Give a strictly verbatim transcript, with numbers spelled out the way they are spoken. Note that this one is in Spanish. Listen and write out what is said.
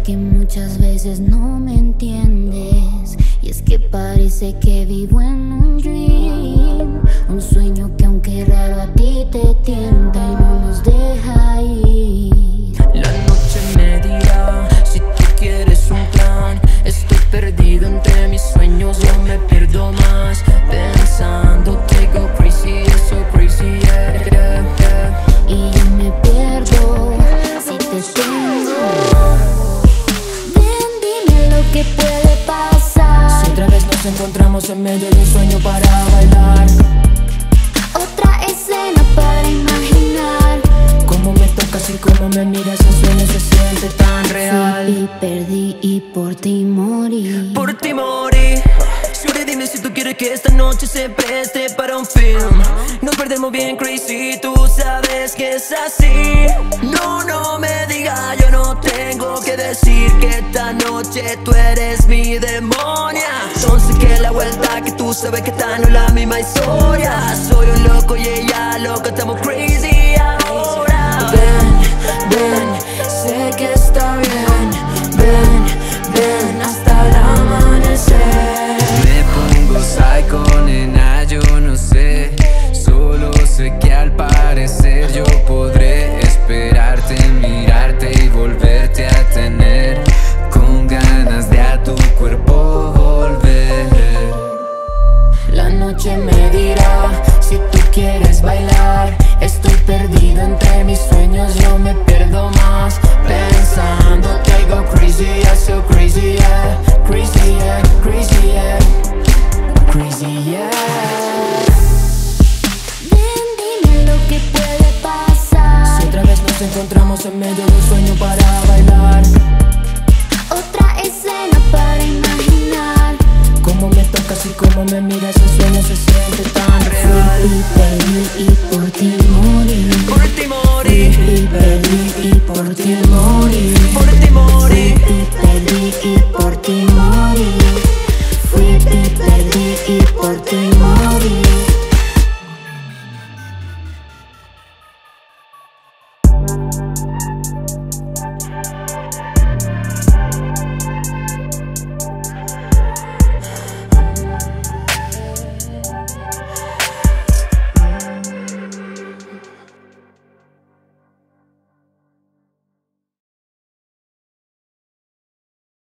que muchas veces no me entiendes, y es que parece que vivo en un dream, un sueño que aunque raro a ti te tienta y no nos deja ir. La noche me dirá si tú quieres un plan. Estoy perdido entre mis sueños, yo me pierdo más pensando que go crazy, so crazy, yeah, yeah, yeah. Y yo me pierdo si te tengo. Ven, dime lo que puede pasar. Si otra vez nos encontramos en medio de un sueño para bailar, Otra escena para imaginar. cómo me tocas y cómo me miras, el sueño se siente tan real. Fui y perdí y por ti morí. Por ti morí. Shorty, dime si tú quieres que esta noche se preste para un film. Nos perdemos bien crazy, tú sabes que es así. No, no me digas, yo no tengo que decir que esta noche tú eres mi demonia. Entonces que la vuelta, que tú sabes que esta no es la misma historia. Soy un loco y ella loca, estamos crazy ahora. Ven, ven, sé que está bien. Ven, ven hasta el amanecer. Me pongo psycho, nena, yo no sé. Solo sé que al parecer yo podré esperarte, mirarte y volverte a tener. Con ganas de a tu cuerpo volver. La noche me dirá si tú quieres bailar. Estoy perdido entre mis sueños, yo me pierdo más pensando que I go crazy, I so crazy, yeah. Crazy, yeah, crazy, yeah. Crazy, yeah. Ven, dime lo que puede pasar. Si otra vez nos encontramos en medio de un sueño para bailar, Otra escena para imaginar. cómo me tocas y cómo me miras, el sueño se siente tan real. Fui y perdí y por ti morí. Por ti morí, Fui y perdí y por ti morí. por ti morí. Fui y perdí y por ti morí. Fui y perdí y por ti morí.